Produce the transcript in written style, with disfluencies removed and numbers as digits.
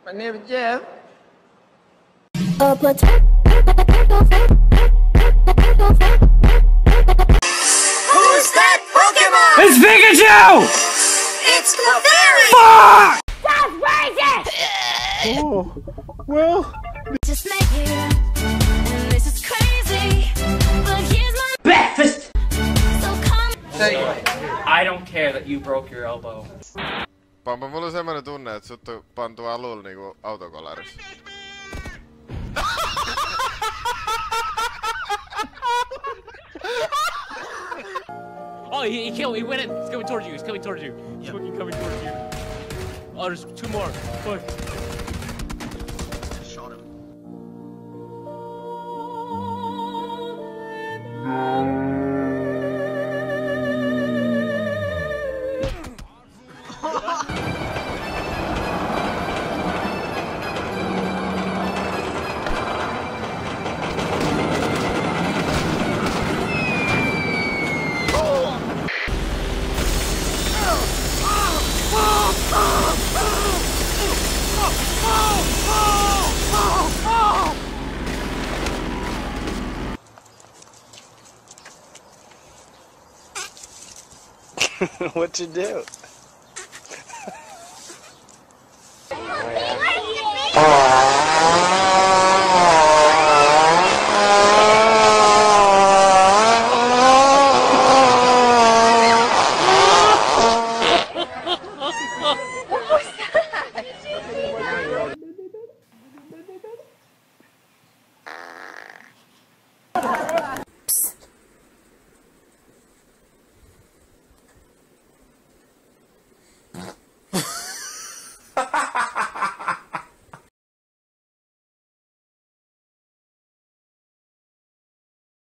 My name is Jeff. Who's that Pokemon? It's Pikachu! It's Clefairy! Fuck! That's racist! Oh, well. Just met you, and this is crazy, but here's my Breakfast! so come. I don't care that you broke your elbow. Pampa, mulla on semmonen tunne, et sut on pantu alulle niinku autokolarissa. Oh, he killed. He went in. He's coming towards you. He's coming towards you. He's fucking coming towards you. Oh, there's two more. Fuck. Shot him. What'd you do?